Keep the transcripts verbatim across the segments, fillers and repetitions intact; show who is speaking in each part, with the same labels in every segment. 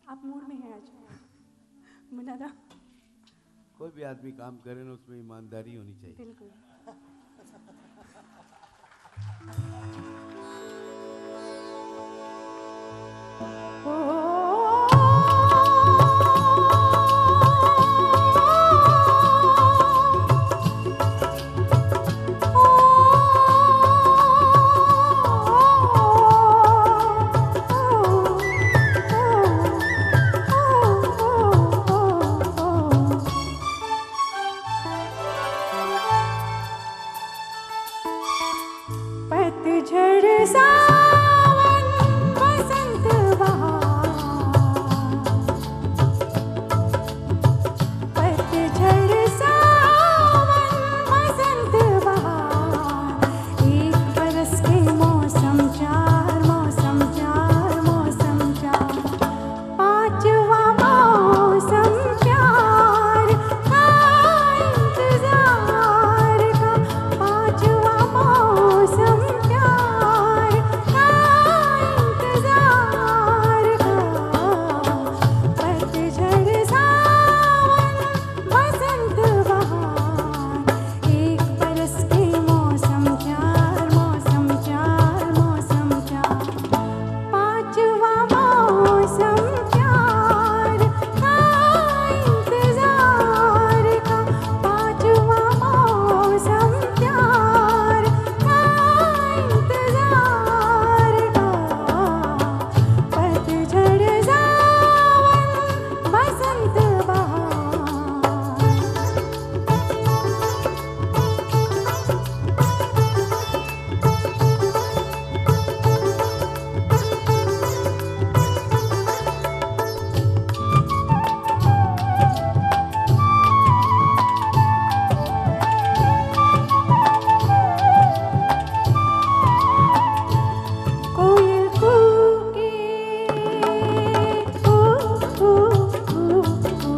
Speaker 1: आप मूड में हैं आज मुनारा?
Speaker 2: कोई भी आदमी काम करे ना उसमें ईमानदारी होनी चाहिए।
Speaker 1: बिल्कुल। पतझड़ सावन बसंत बहार, पतझड़ सावन बसंत बहार, एक बरस के मौसम चार, मौसम चार, मौसम चार, पांचवा मौसम प्यार का इंतजार का, पांचवा मौसम प्यार का इंतजार का, पतझड़ सावन बसंत बहार, एक बरस के मौसम चार, मौसम चार, मौसम चार, पांचवा मौसम प्यार का इंतजार का, पांचवा मौसम प्यार का इंतजार का, पतझड़ सावन बसंत बहार। कोयल कूके कू कू कू कू,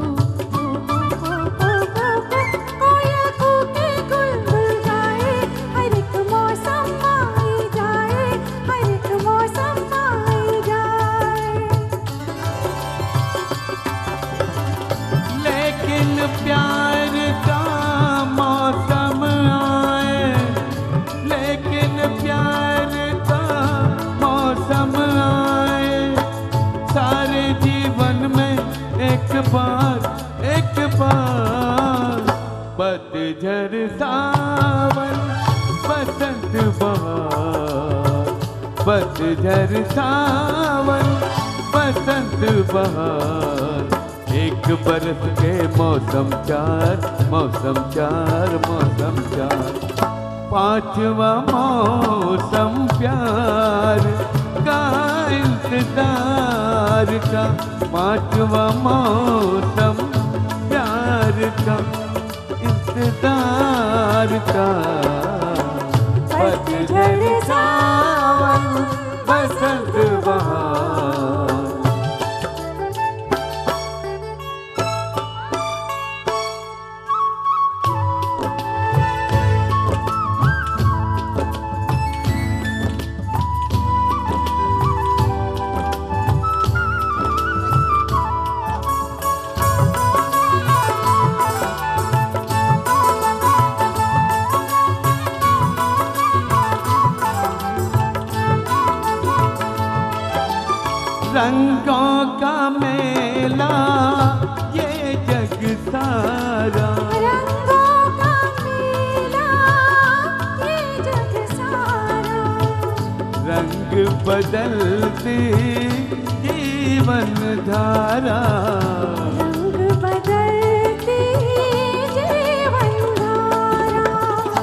Speaker 1: कोयल कूके गुलगुल गाए, हर एक मौसम आई जाए, हर एक मौसम आई जाए।
Speaker 3: लेकिन प्यार का मौसम आए, लेकिन प्यार का मौसम आए, सारे जीवन में एक बार, एक बार, पतझड़ सावन बसंत बहार, पतझड़ सावन बसंत बहार, एक बरस के मौसम चार, मौसम चार, मौसम चार, पांचवा मौसम प्यार का इंतजार का, पांचवा मौसम प्यार का इंतजार का, पतझड़ सावन बसंत बहार। रंगों का मेला ये जग सारा,
Speaker 1: रंगों का मेला ये जग सारा,
Speaker 3: रंग बदलती जीवन धारा,
Speaker 1: रंग बदलती जीवन धारा,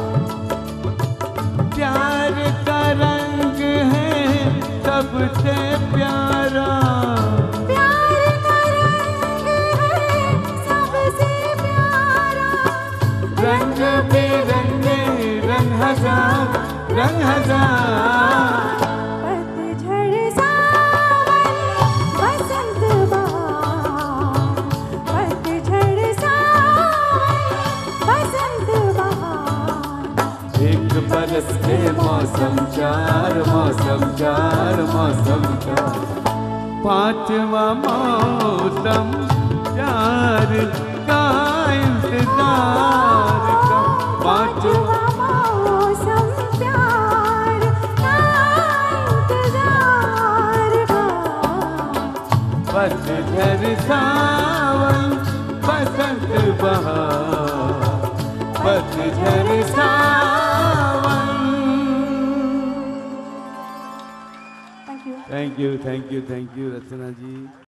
Speaker 3: प्यार का रंग है सबसे प्यारा,
Speaker 1: प्यार का रंग है सबसे प्यारा,
Speaker 3: रंग बिरंगे रंग हजार, रंग हजार,
Speaker 1: पतझड़ सावन बसंत बहार, पतझड़ सावन बसंत बहार,
Speaker 3: एक बरस के मौसम चार, मौसम चार, मौसम चार, पांचवा मौसम प्यार का इंतजार का, पांचवा
Speaker 1: मौसम प्यार का इंतजार का।
Speaker 3: पतझड़ सावन बसंत बहार, पतझड़ सावन।
Speaker 1: Thank you
Speaker 2: thank you thank you thank you Rachna ji.